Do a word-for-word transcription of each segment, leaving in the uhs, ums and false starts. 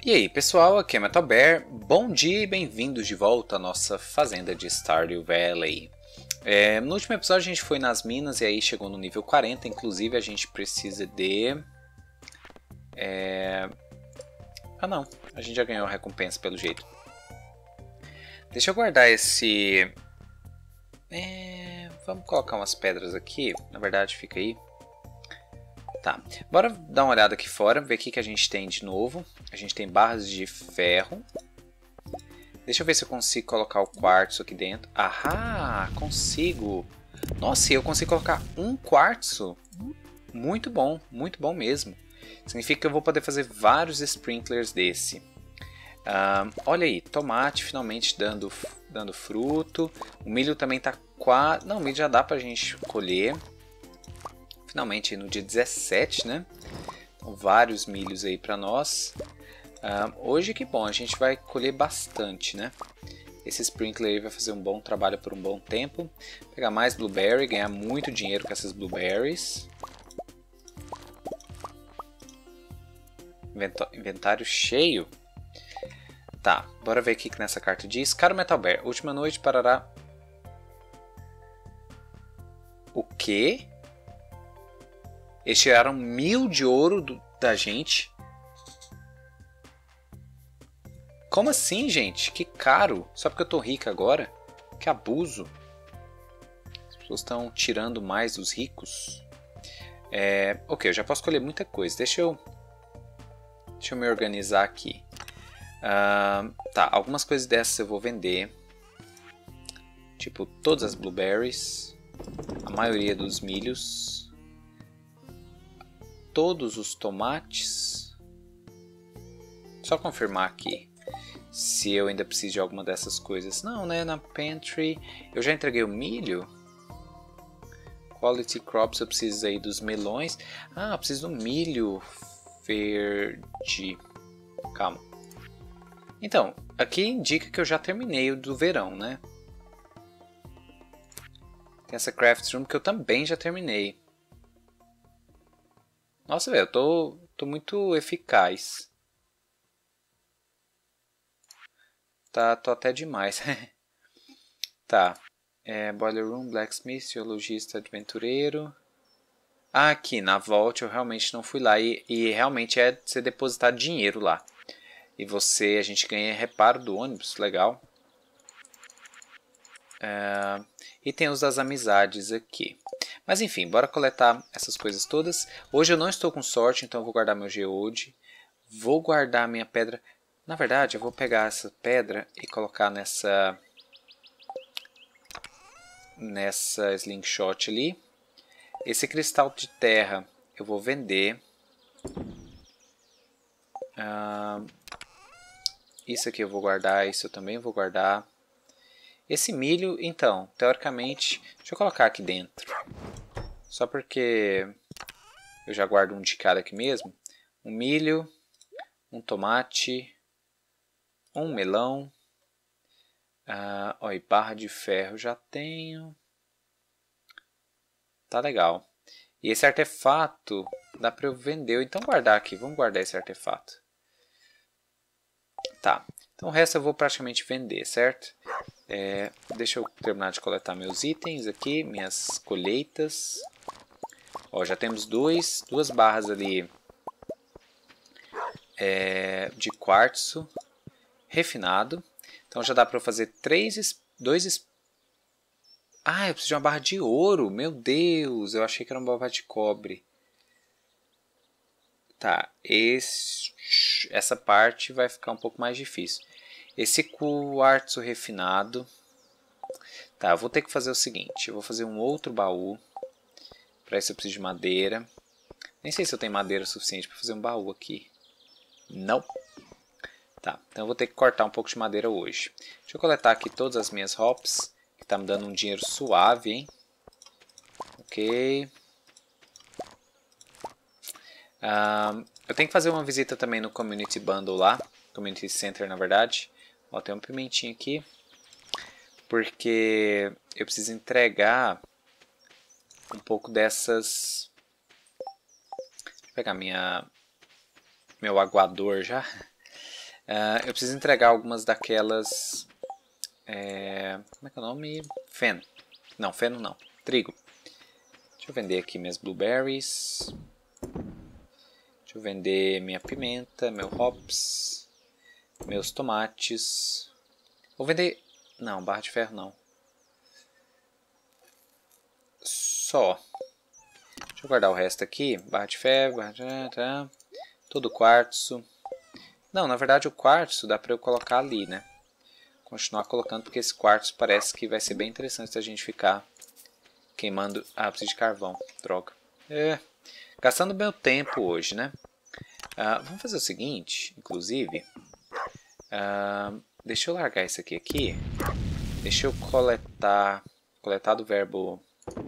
E aí pessoal, aqui é Metal Bear, bom dia e bem-vindos de volta à nossa fazenda de Stardew Valley. É, no último episódio a gente foi nas minas e aí chegou no nível quarenta, inclusive a gente precisa de... É... Ah não, a gente já ganhou a recompensa pelo jeito. Deixa eu guardar esse... É... Vamos colocar umas pedras aqui, na verdade fica aí. Tá, bora dar uma olhada aqui fora, ver o que, que a gente tem de novo. A gente tem barras de ferro. Deixa eu ver se eu consigo colocar o quartzo aqui dentro. Ahá, consigo. Nossa, eu consigo colocar um quartzo. Muito bom, muito bom mesmo. Significa que eu vou poder fazer vários sprinklers desse. Ah, olha aí, tomate finalmente dando, dando fruto. O milho também tá quase... Não, o milho já dá pra gente colher. Finalmente no dia dezessete, né? Então, vários milhos aí para nós. Uh, hoje que bom, a gente vai colher bastante, né? Esse sprinkler aí vai fazer um bom trabalho por um bom tempo. Pegar mais blueberry, ganhar muito dinheiro com essas blueberries. Inventário cheio. Tá, bora ver o que nessa carta diz. Caro Metal Bear, última noite parará... O quê? Eles tiraram mil de ouro do, da gente. Como assim, gente? Que caro. Só porque eu tô rica agora? Que abuso. As pessoas estão tirando mais dos ricos. É, ok, eu já posso colher muita coisa. Deixa eu, deixa eu me organizar aqui. Uh, tá, algumas coisas dessas eu vou vender. Tipo, todas as blueberries. A maioria dos milhos. Todos os tomates. Só confirmar aqui se eu ainda preciso de alguma dessas coisas. Não, né? Na pantry eu já entreguei o milho. Quality crops, eu preciso aí dos melões. Ah, eu preciso do milho verde. Calma. Então, aqui indica que eu já terminei o do verão, né? Tem essa craft room que eu também já terminei. Nossa, velho, eu tô, tô muito eficaz. Tá, tô até demais. Tá. É, Boiler Room, Blacksmith, Geologista, Aventureiro. Ah, aqui, na Vault eu realmente não fui lá. E, e realmente é você depositar dinheiro lá. E você, a gente ganha reparo do ônibus, legal. É, e tem os das amizades aqui. Mas enfim, bora coletar essas coisas todas. Hoje eu não estou com sorte, então eu vou guardar meu Geode. Vou guardar minha pedra. Na verdade, eu vou pegar essa pedra e colocar nessa... Nessa slingshot ali. Esse cristal de terra eu vou vender. Ah, isso aqui eu vou guardar, isso eu também vou guardar. Esse milho, então, teoricamente... Deixa eu colocar aqui dentro. Só porque eu já guardo um de cada aqui mesmo. Um milho, um tomate, um melão. Ah, ó, e barra de ferro já tenho. Tá legal. E esse artefato dá pra eu vender. Então guardar aqui. Vamos guardar esse artefato. Tá. Então o resto eu vou praticamente vender, certo? É, deixa eu terminar de coletar meus itens aqui. Minhas colheitas. Ó, já temos dois, duas barras ali é, de quartzo refinado. Então já dá para eu fazer três, dois... Ah, eu preciso de uma barra de ouro. Meu Deus, eu achei que era uma barra de cobre. Tá, esse, essa parte vai ficar um pouco mais difícil. Esse quartzo refinado. Tá, eu vou ter que fazer o seguinte. Eu vou fazer um outro baú. Para isso eu preciso de madeira. Nem sei se eu tenho madeira suficiente para fazer um baú aqui. Não. Tá, então eu vou ter que cortar um pouco de madeira hoje. Deixa eu coletar aqui todas as minhas hops. Que tá me dando um dinheiro suave, hein? Ok. Um, eu tenho que fazer uma visita também no Community Bundle lá. Community Center, na verdade. Ó, tem um pimentinho aqui. Porque eu preciso entregar um pouco dessas... Deixa eu pegar minha, meu aguador já. Uh, eu preciso entregar algumas daquelas... É, como é que é o nome? Feno. Não, feno não. Trigo. Deixa eu vender aqui minhas blueberries. Deixa eu vender minha pimenta, meu hops, meus tomates. Vou vender... Não, barra de ferro não. Só. Deixa eu guardar o resto aqui. Barra de ferro, barra de... Tá. Todo quartzo. Não, na verdade o quartzo dá pra eu colocar ali, né? Continuar colocando porque esse quartzo parece que vai ser bem interessante se a gente ficar queimando... Ah, preciso de carvão. Droga. É... Gastando meu tempo hoje, né? Uh, vamos fazer o seguinte, inclusive. Uh, deixa eu largar isso aqui aqui. Deixa eu coletar... Coletar do verbo...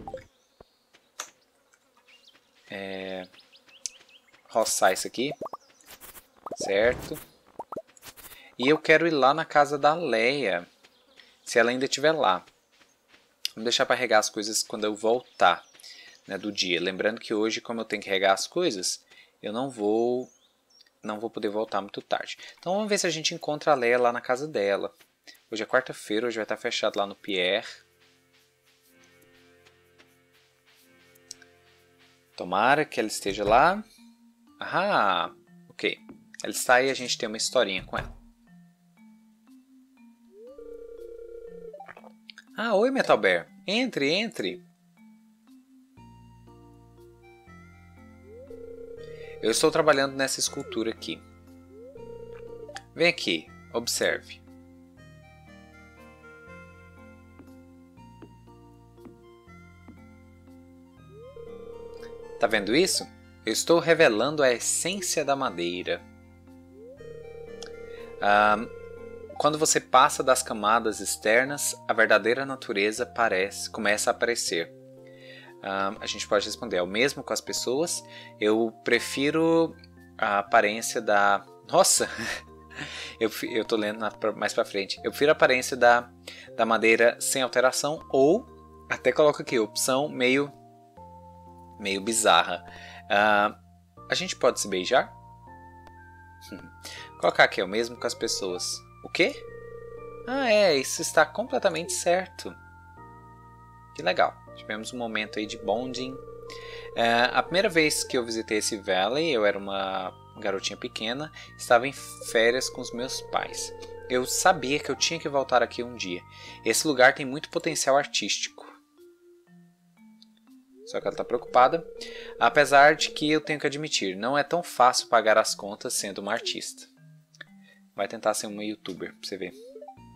É, roçar isso aqui. Certo. E eu quero ir lá na casa da Leia. Se ela ainda estiver lá. Vamos deixar para regar as coisas quando eu voltar, né, do dia. Lembrando que hoje, como eu tenho que regar as coisas, eu não vou, não vou poder voltar muito tarde. Então vamos ver se a gente encontra a Leia lá na casa dela. Hoje é quarta-feira, hoje vai estar fechado lá no Pierre. Tomara que ela esteja lá. Ah, ok. Ela está aí e a gente tem uma historinha com ela. Ah, oi Metal Bear. Entre, entre. Eu estou trabalhando nessa escultura aqui. Vem aqui, observe. Tá vendo isso? Eu estou revelando a essência da madeira. Ah, quando você passa das camadas externas, a verdadeira natureza parece, começa a aparecer. Uh, a gente pode responder, é o mesmo com as pessoas. Eu prefiro a aparência da... Nossa! eu, eu tô lendo na, mais pra frente. Eu prefiro a aparência da, da madeira sem alteração. Ou, até coloco aqui, opção meio, meio bizarra. Uh, a gente pode se beijar? Colocar aqui, é o mesmo com as pessoas. O quê? Ah, é, isso está completamente certo. Que legal. Tivemos um momento aí de bonding. É, a primeira vez que eu visitei esse valley, eu era uma garotinha pequena, estava em férias com os meus pais. Eu sabia que eu tinha que voltar aqui um dia. Esse lugar tem muito potencial artístico. Só que ela está preocupada. Apesar de que eu tenho que admitir, não é tão fácil pagar as contas sendo uma artista. Vai tentar ser uma youtuber, pra você ver.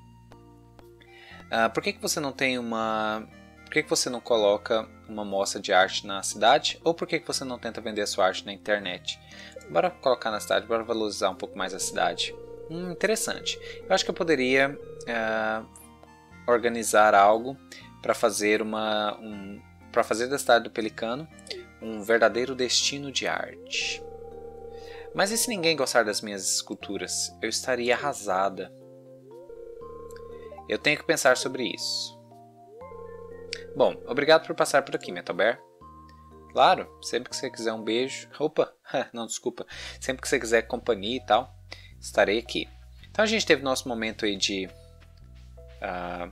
Uh, por que, que você não tem uma... Por que, que você não coloca uma mostra de arte na cidade? Ou por que, que você não tenta vender a sua arte na internet? Bora colocar na cidade, bora valorizar um pouco mais a cidade. Hum, interessante. Eu acho que eu poderia uh, organizar algo para fazer uma... Um, para fazer da cidade do Pelicano um verdadeiro destino de arte. Mas e se ninguém gostar das minhas esculturas? Eu estaria arrasada. Eu tenho que pensar sobre isso. Bom, obrigado por passar por aqui, Metal Bear. Claro, sempre que você quiser um beijo... Opa, não, desculpa. Sempre que você quiser companhia e tal, estarei aqui. Então a gente teve nosso momento aí de... Uh,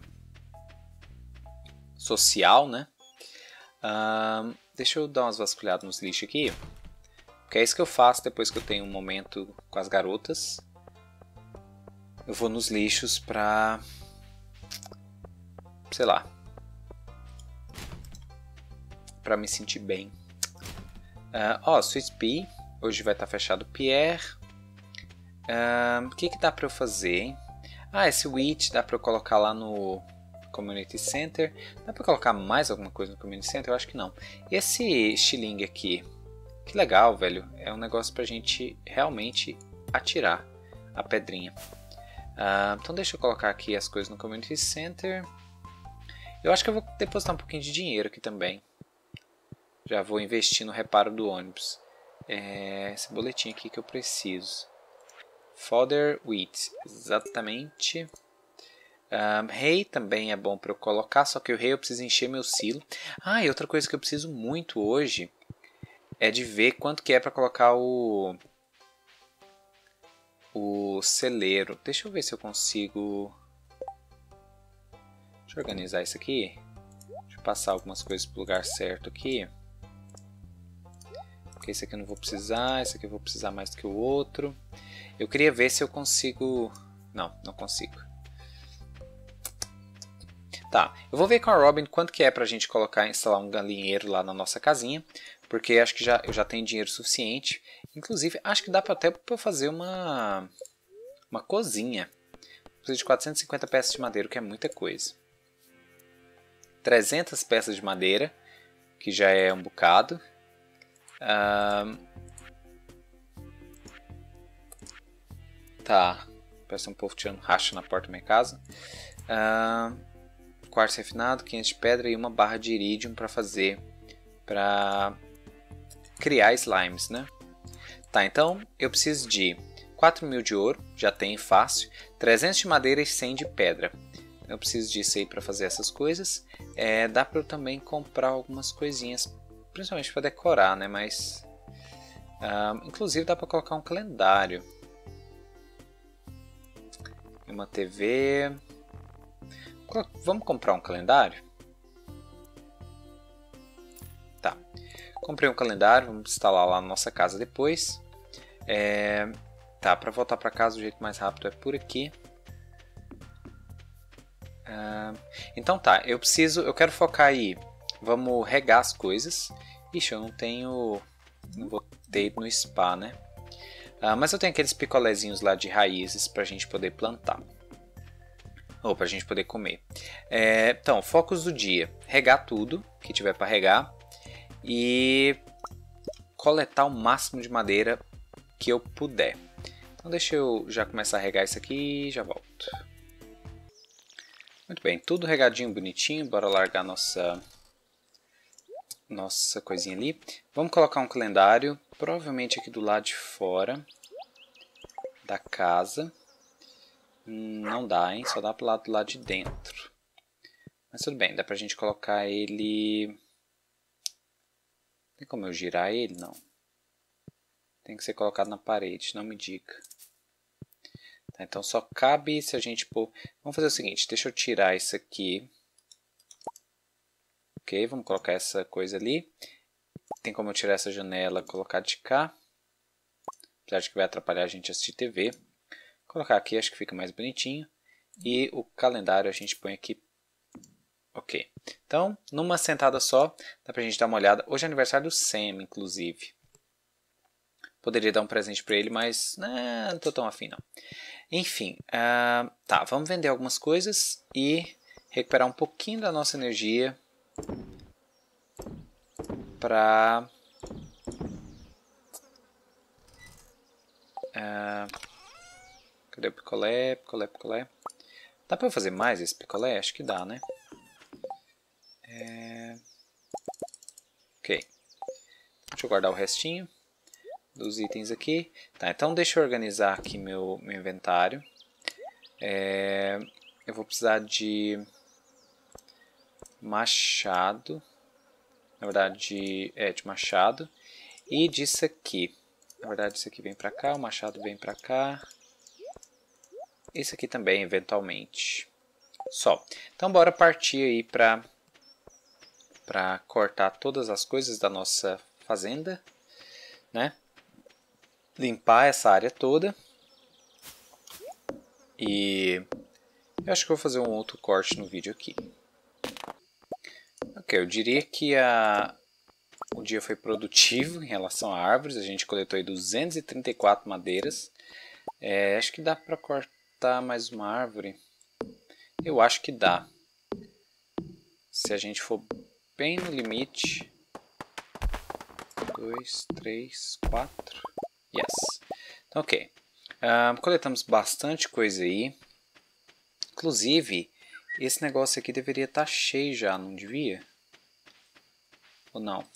social, né? Uh, deixa eu dar umas vasculhadas nos lixos aqui. Porque é isso que eu faço depois que eu tenho um momento com as garotas. Eu vou nos lixos pra... Sei lá. Pra me sentir bem. Ó, uh, oh, Sweet Pea. Hoje vai estar fechado o Pierre. O uh, que que dá pra eu fazer, hein? Ah, esse Wheat dá pra eu colocar lá no Community Center. Dá pra colocar mais alguma coisa no Community Center? Eu acho que não. E esse estilingue aqui? Que legal, velho. É um negócio pra gente realmente atirar a pedrinha. Uh, então deixa eu colocar aqui as coisas no Community Center. Eu acho que eu vou depositar um pouquinho de dinheiro aqui também. Já vou investir no reparo do ônibus. É, esse boletim aqui que eu preciso. Fodder Wheat. Exatamente. Um, hay também é bom para eu colocar. Só que o hay eu preciso encher meu silo. Ah, e outra coisa que eu preciso muito hoje é de ver quanto que é para colocar o... o celeiro. Deixa eu ver se eu consigo... Deixa eu organizar isso aqui. Deixa eu passar algumas coisas para o lugar certo aqui. Porque esse aqui eu não vou precisar, esse aqui eu vou precisar mais do que o outro. Eu queria ver se eu consigo... Não, não consigo. Tá, eu vou ver com a Robin quanto que é pra gente colocar, instalar um galinheiro lá na nossa casinha. Porque acho que já, eu já tenho dinheiro suficiente. Inclusive, acho que dá pra até pra eu fazer uma, uma cozinha. Preciso de quatrocentas e cinquenta peças de madeira, o que é muita coisa. trezentas peças de madeira, que já é um bocado. Ah, tá, parece um povo tirando racha na porta da minha casa. Ah, quartzo refinado, quinhentos de pedra e uma barra de iridium para fazer, para criar slimes, né? Tá, então eu preciso de quatro mil de ouro, já tem fácil, trezentos de madeira e cem de pedra. Eu preciso disso aí para fazer essas coisas. É, dá para eu também comprar algumas coisinhas, principalmente para decorar, né? Mas, uh, inclusive dá para colocar um calendário. Uma T V. Vamos comprar um calendário? Tá. Comprei um calendário, vamos instalar lá na nossa casa depois. É, tá, para voltar para casa o jeito mais rápido é por aqui. Uh, então tá, eu preciso, eu quero focar aí. Vamos regar as coisas. Ixi, eu não tenho, não vou ter no spa, né? Uh, mas eu tenho aqueles picolézinhos lá de raízes pra gente poder plantar. Ou pra gente poder comer. É, então, focos do dia. Regar tudo que tiver para regar. E coletar o máximo de madeira que eu puder. Então deixa eu já começar a regar isso aqui e já volto. Muito bem, tudo regadinho, bonitinho. Bora largar nossa, nossa coisinha ali. Vamos colocar um calendário, provavelmente aqui do lado de fora da casa. Não dá, hein? Só dá pro lado do lado de dentro. Mas tudo bem, dá pra gente colocar ele... Tem como eu girar ele? Não. Tem que ser colocado na parede, não me diga. Tá, então só cabe se a gente pôr... Vamos fazer o seguinte, deixa eu tirar isso aqui. Ok, vamos colocar essa coisa ali. Tem como eu tirar essa janela e colocar de cá. Apesar de que vai atrapalhar a gente assistir T V. Colocar aqui, acho que fica mais bonitinho. E o calendário a gente põe aqui. Ok. Então, numa sentada só, dá pra gente dar uma olhada. Hoje é aniversário do Sam, inclusive. Poderia dar um presente pra ele, mas né, não tô tão afim não. Enfim, uh, tá, vamos vender algumas coisas e recuperar um pouquinho da nossa energia pra... Uh, cadê o picolé? Picolé, picolé. Dá pra eu fazer mais esse picolé? Acho que dá, né? É... Ok. Deixa eu guardar o restinho dos itens aqui. Tá, então deixa eu organizar aqui meu, meu inventário. É... Eu vou precisar de machado. Na verdade, é de machado. E disso aqui. Na verdade, isso aqui vem pra cá, o machado vem pra cá. Esse aqui também, eventualmente. Só. Então, bora partir aí pra, pra cortar todas as coisas da nossa fazenda, né? Limpar essa área toda. E eu acho que eu vou fazer um outro corte no vídeo aqui. Ok, eu diria que a, o dia foi produtivo em relação a árvores. A gente coletou aí duzentas e trinta e quatro madeiras. É, acho que dá pra cortar mais uma árvore. Eu acho que dá. Se a gente for bem no limite. Dois, três, quatro. Yes. Então, ok. Uh, coletamos bastante coisa aí. Inclusive, esse negócio aqui deveria estar cheio já, não devia? Ou não?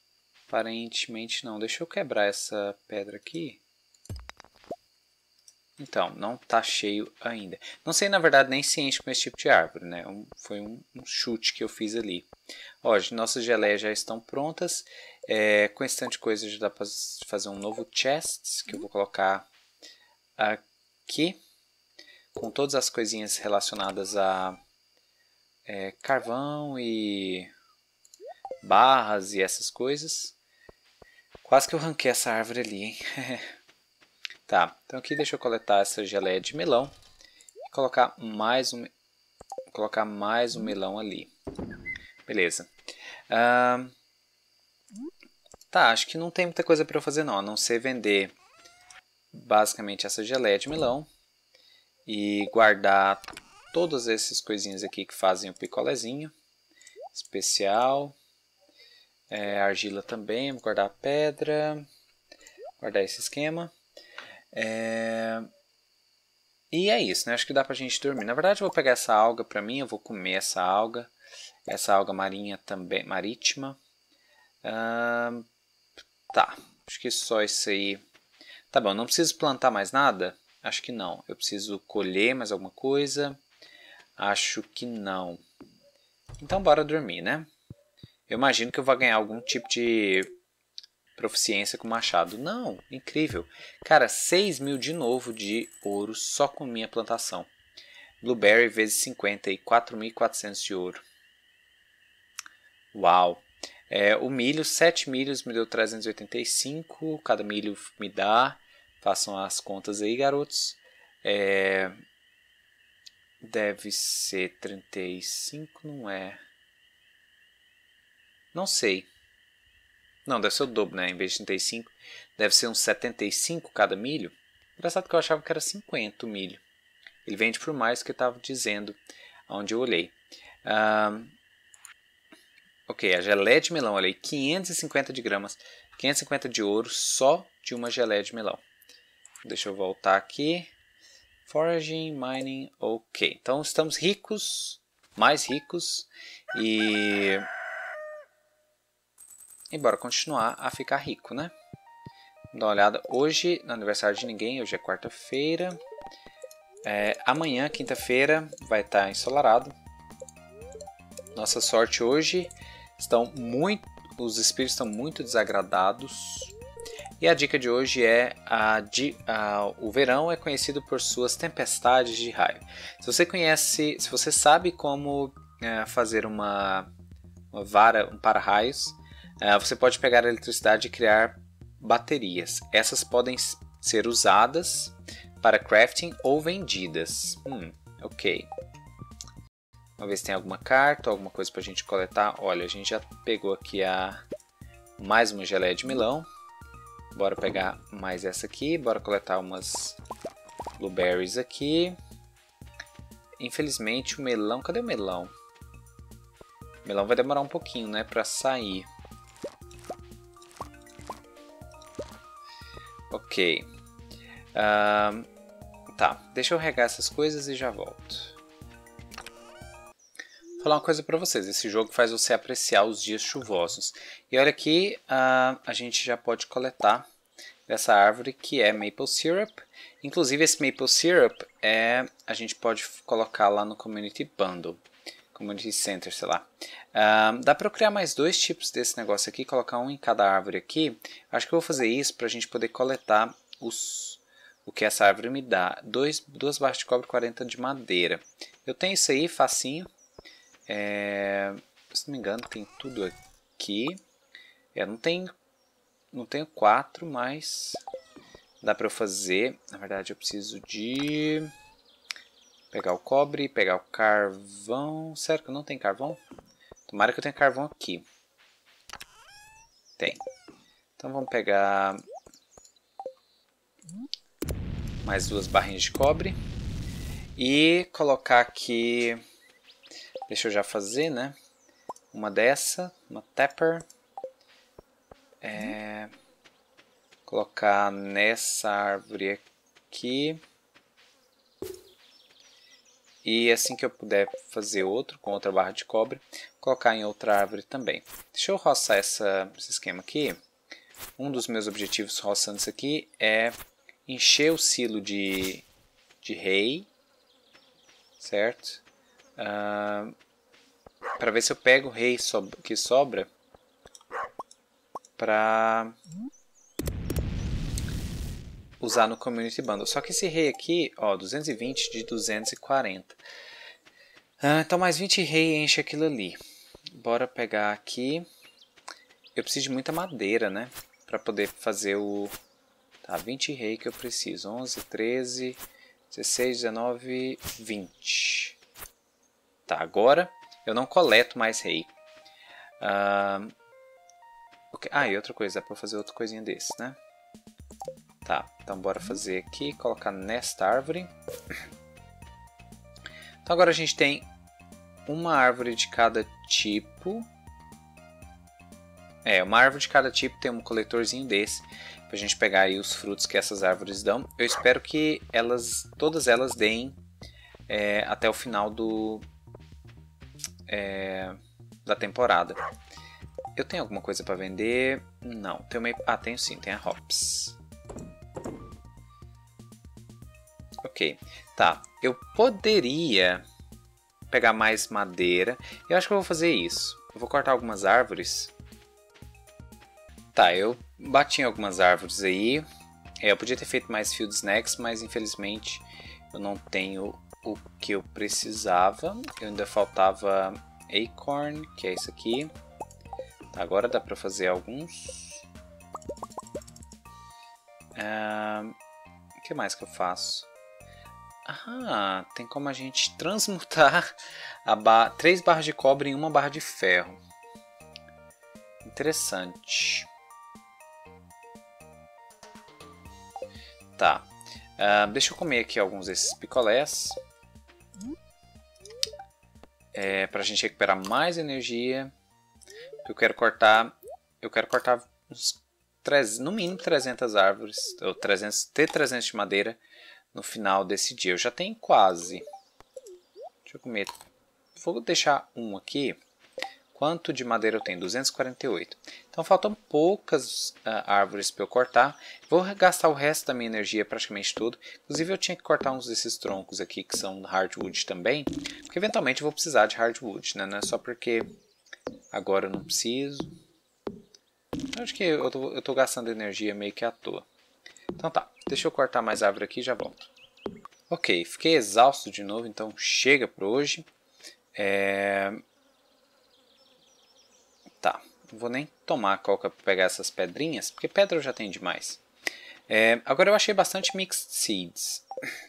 Aparentemente não. Deixa eu quebrar essa pedra aqui. Então, não está cheio ainda. Não sei, na verdade, nem se enche com esse tipo de árvore, né? Um, foi um, um chute que eu fiz ali. Ó, nossas geleias já estão prontas. É, com esse tanto de coisa já dá para fazer um novo chest, que eu vou colocar aqui. Com todas as coisinhas relacionadas a é, carvão e barras e essas coisas. Quase que eu ranquei essa árvore ali, hein? Tá, então aqui deixa eu coletar essa geleia de melão e colocar mais um, colocar mais um melão ali. Beleza. Ah, tá, acho que não tem muita coisa para eu fazer não, a não ser vender basicamente essa geleia de melão e guardar todas essas coisinhas aqui que fazem o picolézinho especial. É, argila também, vou guardar a pedra, guardar esse esquema. É... E é isso, né? Acho que dá pra gente dormir. Na verdade, eu vou pegar essa alga pra mim, eu vou comer essa alga. Essa alga marinha também, marítima. Ah, tá, acho que só isso aí. Tá bom, não preciso plantar mais nada? Acho que não. Eu preciso colher mais alguma coisa? Acho que não. Então bora dormir, né? Eu imagino que eu vou ganhar algum tipo de proficiência com machado. Não, incrível. Cara, seis mil de novo de ouro só com minha plantação. Blueberry vezes cinquenta e quatro mil e quatrocentos de ouro. Uau. É, o milho, sete milhos me deu trezentos e oitenta e cinco. Cada milho me dá. Façam as contas aí, garotos. É, deve ser trinta e cinco, não é? Não sei. Não, deve ser o dobro, né? Em vez de trinta e cinco, deve ser uns setenta e cinco cada milho. Engraçado que eu achava que era cinquenta o milho. Ele vende por mais do que eu estava dizendo onde eu olhei. Ah, ok, a geleia de melão, olhei, quinhentos e cinquenta de gramas. quinhentos e cinquenta de ouro só de uma geleia de melão. Deixa eu voltar aqui. Foraging, mining, ok. Então estamos ricos, mais ricos. E... E bora continuar a ficar rico, né? Dá uma olhada. Hoje, no aniversário de ninguém, hoje é quarta-feira. É, amanhã, quinta-feira, vai estar ensolarado. Nossa sorte hoje, estão muito, os espíritos estão muito desagradados. E a dica de hoje é a, a, o verão é conhecido por suas tempestades de raio. Se você conhece, se você sabe como é, fazer uma, uma vara, um para-raios, é, você pode pegar a eletricidade e criar baterias. Essas podem ser usadas para crafting ou vendidas. Hum, ok. Vamos ver se tem alguma carta, alguma coisa para a gente coletar. Olha, a gente já pegou aqui a mais uma geleia de melão. Bora pegar mais essa aqui. Bora coletar umas blueberries aqui. Infelizmente o melão... Cadê o melão? O melão vai demorar um pouquinho, né, para sair. Ok. Uh, tá, deixa eu regar essas coisas e já volto. Vou falar uma coisa para vocês. Esse jogo faz você apreciar os dias chuvosos. E olha aqui, uh, a gente já pode coletar dessa árvore que é Maple Syrup. Inclusive esse Maple Syrup é, a gente pode colocar lá no Community Bundle. Community Center, sei lá. Uh, dá para eu criar mais dois tipos desse negócio aqui, colocar um em cada árvore aqui. Acho que eu vou fazer isso para a gente poder coletar os, o que essa árvore me dá. Dois, duas barras de cobre e quarenta de madeira. Eu tenho isso aí, facinho. É, se não me engano, tem tudo aqui. É, não tem, não tenho quatro, mas dá para eu fazer. Na verdade, eu preciso de... pegar o cobre, pegar o carvão. Sério que não tem carvão? Tomara que eu tenha carvão aqui. Tem. Então vamos pegar mais duas barrinhas de cobre. E colocar aqui... Deixa eu já fazer, né? Uma dessa, uma tapper. É... Colocar nessa árvore aqui. E assim que eu puder fazer outro com outra barra de cobre, colocar em outra árvore também. Deixa eu roçar essa, esse esquema aqui. Um dos meus objetivos roçando isso aqui é encher o silo de de hay, certo? Uh, para ver se eu pego o hay so que sobra para usar no Community Bundle. Só que esse hay aqui, ó, duzentos e vinte de duzentos e quarenta. Uh, então mais vinte hay enche aquilo ali. Bora pegar aqui. Eu preciso de muita madeira, né? Para poder fazer o... Tá, vinte hay que eu preciso. onze, treze, dezesseis, dezenove, vinte. Tá, agora eu não coleto mais hay. Uh, okay. Ah, e outra coisa, dá pra fazer outra coisinha desse, né? Tá, então bora fazer aqui, colocar nesta árvore. Então agora a gente tem uma árvore de cada tipo. É, uma árvore de cada tipo tem um coletorzinho desse. Pra gente pegar aí os frutos que essas árvores dão. Eu espero que elas, todas elas deem é, até o final do... É, da temporada. Eu tenho alguma coisa para vender? Não. Tenho uma... Ah, tenho sim. Tem a hops. Ok. Tá. Eu poderia pegar mais madeira. Eu acho que eu vou fazer isso. Eu vou cortar algumas árvores. Tá, eu bati em algumas árvores aí. É, eu podia ter feito mais field snacks, mas infelizmente eu não tenho o que eu precisava. Eu ainda faltava acorn, que é isso aqui. Tá, agora dá pra fazer alguns. O uh, que mais que eu faço? Ah, tem como a gente transmutar a ba três barras de cobre em uma barra de ferro. Interessante. Tá. Uh, deixa eu comer aqui alguns desses picolés. É, pra gente recuperar mais energia. Eu quero cortar. Eu quero cortar uns trezentos, no mínimo trezentas árvores. Ou trezentos, ter trezentos de madeira no final desse dia. Eu já tenho quase. Deixa eu comer. Vou deixar um aqui. Quanto de madeira eu tenho? duzentos e quarenta e oito. Então faltam poucas uh, árvores para eu cortar. Vou gastar o resto da minha energia, praticamente tudo. Inclusive eu tinha que cortar uns desses troncos aqui que são hardwood também. Porque eventualmente eu vou precisar de hardwood, né? Não é só porque agora eu não preciso. Eu acho que eu tô, eu tô gastando energia meio que à toa. Então tá, deixa eu cortar mais árvore aqui e já volto. Ok, fiquei exausto de novo, então chega por hoje. É... Tá, não vou nem tomar coca para pegar essas pedrinhas, porque pedra eu já tenho demais. É, agora eu achei bastante mixed seeds.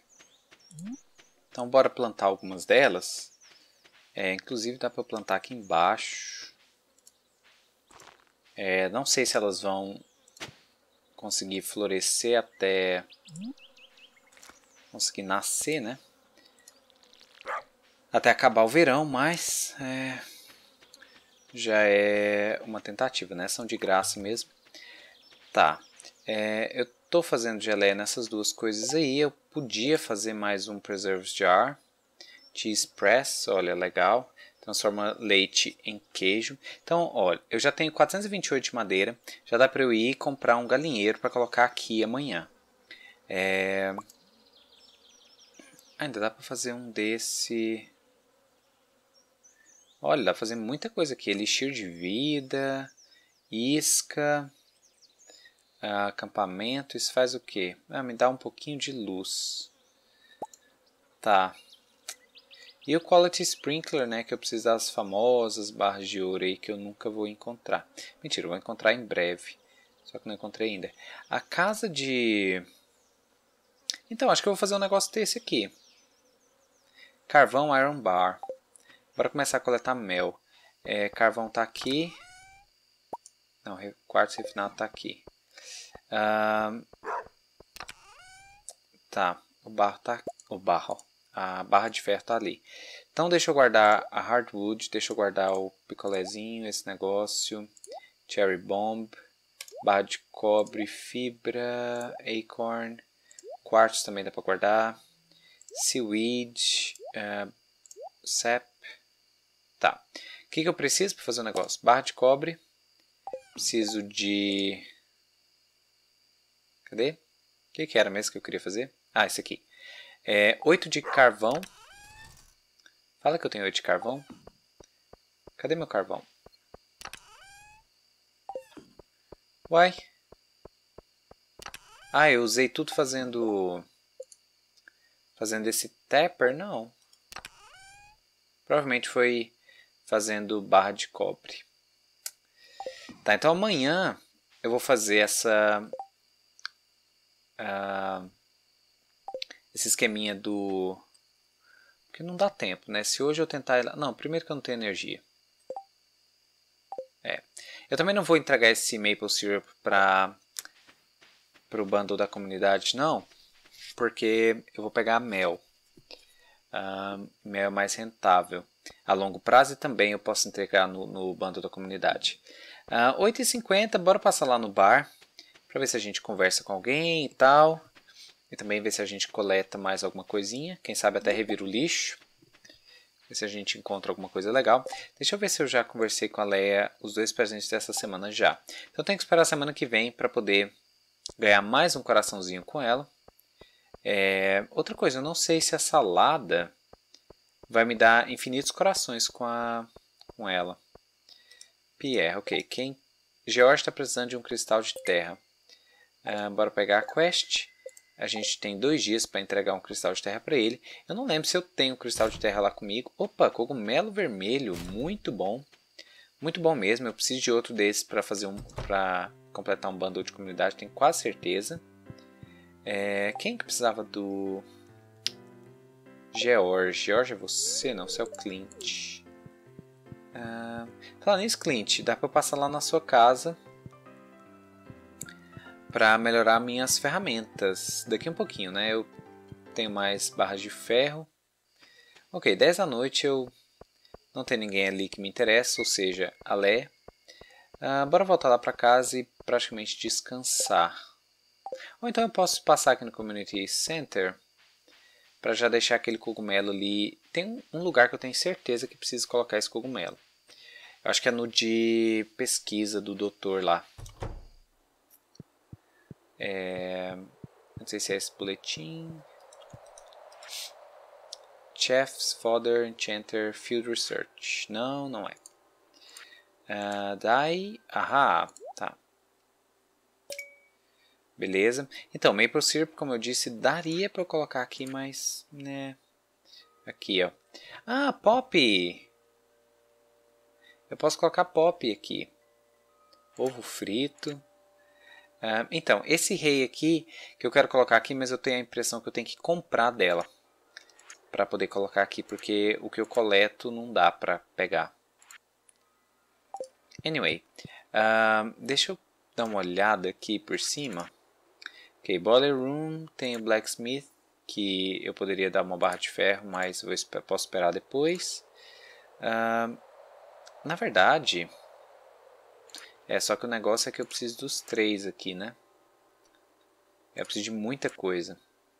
Então bora plantar algumas delas. É, inclusive dá para plantar aqui embaixo. É, não sei se elas vão conseguir florescer até conseguir nascer, né? Até acabar o verão, mas é, já é uma tentativa, né? São de graça mesmo. Tá, é, eu tô fazendo geleia nessas duas coisas aí. Eu podia fazer mais um Preserves Jar. Cheese Press, olha, legal. Transforma leite em queijo. Então, olha, eu já tenho quatrocentos e vinte e oito de madeira. Já dá para eu ir comprar um galinheiro para colocar aqui amanhã. É... Ainda dá para fazer um desse... Olha, dá para fazer muita coisa aqui. Elixir de vida, isca, acampamento. Isso faz o quê? Ah, me dá um pouquinho de luz. Tá. E o Quality Sprinkler, né, que eu preciso das famosas barras de ouro aí que eu nunca vou encontrar. Mentira, eu vou encontrar em breve. Só que não encontrei ainda. A casa de... Então, acho que eu vou fazer um negócio desse aqui. Carvão Iron Bar. Bora começar a coletar mel. É, carvão tá aqui. Não, quartzo refinado tá aqui. Ah, tá, o barro tá... O barro, a barra de ferro tá ali. Então deixa eu guardar a hardwood, deixa eu guardar o picolézinho, esse negócio, cherry bomb, barra de cobre, fibra, acorn, quartzo também dá para guardar, seaweed, uh, sap. Tá, o que, que eu preciso para fazer o negócio? Barra de cobre, preciso de... Cadê? O que, que era mesmo que eu queria fazer? Ah, esse aqui. É, oito de carvão. Fala que eu tenho oito de carvão. Cadê meu carvão? Uai. Ah, eu usei tudo fazendo... Fazendo esse tapper? Não. Provavelmente foi fazendo barra de cobre. Tá, então amanhã eu vou fazer essa... Uh, esse esqueminha do... Porque não dá tempo, né? Se hoje eu tentar... Não, primeiro que eu não tenho energia. É. Eu também não vou entregar esse maple syrup para o bundle da comunidade, não. Porque eu vou pegar mel. Uh, mel é mais rentável a longo prazo e também eu posso entregar no, no bundle da comunidade. Uh, oito e cinquenta, bora passar lá no bar para ver se a gente conversa com alguém e tal. E também ver se a gente coleta mais alguma coisinha. Quem sabe até revira o lixo. Ver se a gente encontra alguma coisa legal. Deixa eu ver se eu já conversei com a Leia os dois presentes dessa semana já. Então eu tenho que esperar a semana que vem para poder ganhar mais um coraçãozinho com ela. É, outra coisa, eu não sei se a salada vai me dar infinitos corações com, a, com ela. Pierre, ok. Quem, George está precisando de um cristal de terra. Uh, bora pegar a quest. A gente tem dois dias para entregar um cristal de terra para ele. Eu não lembro se eu tenho um cristal de terra lá comigo. Opa, cogumelo vermelho, muito bom. Muito bom mesmo. Eu preciso de outro desses para fazer um, para completar um bundle de comunidade, tenho quase certeza. É, quem que precisava do George? George é você? Não, você é o Clint. Ah, falando nisso, Clint, dá para eu passar lá na sua casa para melhorar minhas ferramentas. Daqui um pouquinho, né? Eu tenho mais barras de ferro. Ok, dez da noite eu não tem ninguém ali que me interessa, ou seja, a Lé. Ah, bora voltar lá para casa e praticamente descansar. Ou então eu posso passar aqui no Community Center para já deixar aquele cogumelo ali. Tem um lugar que eu tenho certeza que preciso colocar esse cogumelo. Eu acho que é no de pesquisa do doutor lá. É, não sei se é esse boletim. Chef's Fodder Enchanter Field Research. Não, não é. Uh, daí. Ahá, tá. Beleza. Então, Maple Syrup, como eu disse, daria para eu colocar aqui, mas, né. Aqui, ó. Ah, Pop! Eu posso colocar Pop aqui. Ovo frito. Uh, então, esse rei aqui, que eu quero colocar aqui, mas eu tenho a impressão que eu tenho que comprar dela. Para poder colocar aqui, porque o que eu coleto não dá para pegar. Anyway, uh, deixa eu dar uma olhada aqui por cima. Ok, Boiler Room, tem o Blacksmith, que eu poderia dar uma barra de ferro, mas eu posso esperar depois. Uh, na verdade, é só que o negócio é que eu preciso dos três aqui, né? Eu preciso de muita coisa.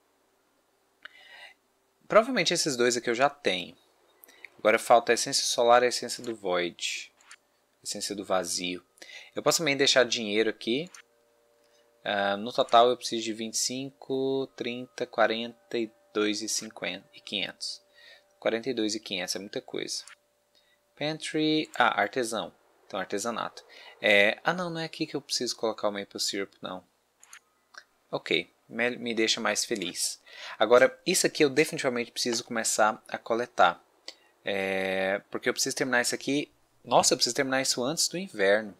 Provavelmente esses dois aqui eu já tenho. Agora falta a essência solar e a essência do Void. A essência do vazio. Eu posso também deixar dinheiro aqui. Uh, no total eu preciso de vinte e cinco, trinta, quarenta e dois e cinquenta e quinhentos. quarenta e dois e quinhentos é muita coisa. Pantry. Ah, artesão. Então artesanato. É, ah não, não é aqui que eu preciso colocar o Maple Syrup não. Ok, me, me deixa mais feliz. Agora, isso aqui eu definitivamente preciso começar a coletar. É, porque eu preciso terminar isso aqui. Nossa, eu preciso terminar isso antes do inverno.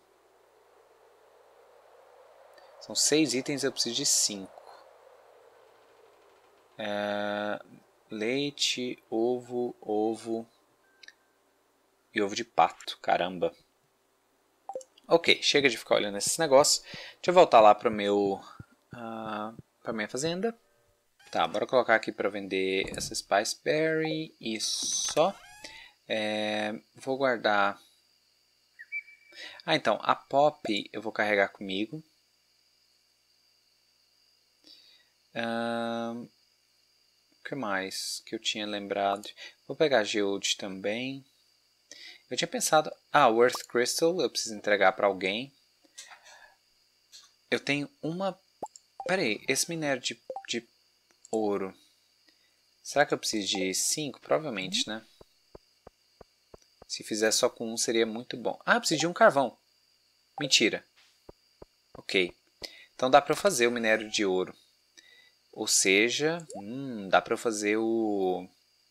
São seis itens, eu preciso de cinco. É, leite, ovo, ovo e ovo de pato. Caramba. Ok, chega de ficar olhando esses negócios. Deixa eu voltar lá para meu, uh, para minha fazenda. Tá, bora colocar aqui para vender essa Spice Berry e só. É, vou guardar. Ah, então, a Pop eu vou carregar comigo. O uh, que mais que eu tinha lembrado? Vou pegar a Geode também. Eu tinha pensado... Ah, o Earth Crystal eu preciso entregar para alguém. Eu tenho uma... Pera aí, esse minério de, de ouro... Será que eu preciso de cinco? Provavelmente, né? Se fizer só com um seria muito bom. Ah, eu preciso de um carvão. Mentira. Ok. Então dá para fazer o minério de ouro. Ou seja, hum, dá para fazer o...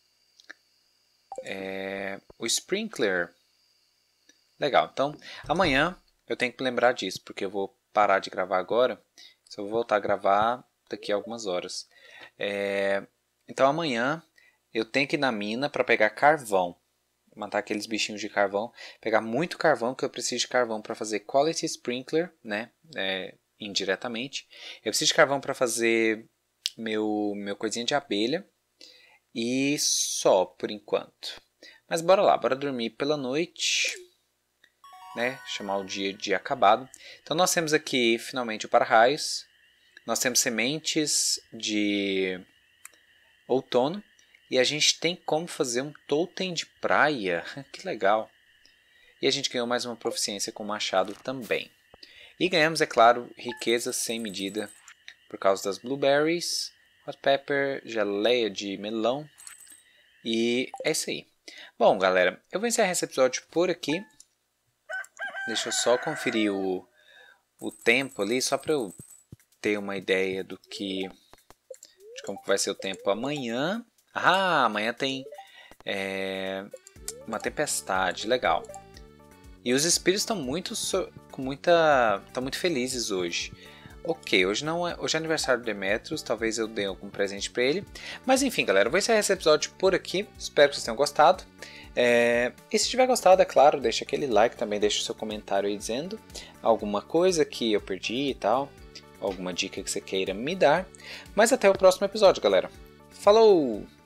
É, o sprinkler. Legal. Então, amanhã eu tenho que lembrar disso, porque eu vou parar de gravar agora. Só vou voltar a gravar daqui a algumas horas. É, então amanhã eu tenho que ir na mina para pegar carvão. Matar aqueles bichinhos de carvão. Pegar muito carvão, que eu preciso de carvão para fazer quality sprinkler, né? É, indiretamente. Eu preciso de carvão para fazer meu, meu coisinha de abelha. E só por enquanto. Mas bora lá, bora dormir pela noite. Né? Chamar o dia de acabado. Então nós temos aqui finalmente o para-raios. Nós temos sementes de outono. E a gente tem como fazer um totem de praia. Que legal. E a gente ganhou mais uma proficiência com o machado também. E ganhamos, é claro, riqueza sem medida. Por causa das blueberries, hot pepper, geleia de melão. E é isso aí. Bom, galera, eu vou encerrar esse episódio por aqui. Deixa eu só conferir o, o tempo ali, só para eu ter uma ideia do que, de como vai ser o tempo amanhã. Ah, amanhã tem é, uma tempestade, legal. E os espíritos estão muito, com muita, estão muito felizes hoje. Ok, hoje não é, hoje é aniversário do Demetrius, talvez eu dê algum presente para ele. Mas enfim, galera, eu vou encerrar esse episódio por aqui. Espero que vocês tenham gostado. É, e se tiver gostado, é claro, deixa aquele like, também deixa o seu comentário aí dizendo alguma coisa que eu perdi e tal. Alguma dica que você queira me dar. Mas até o próximo episódio, galera. Falou!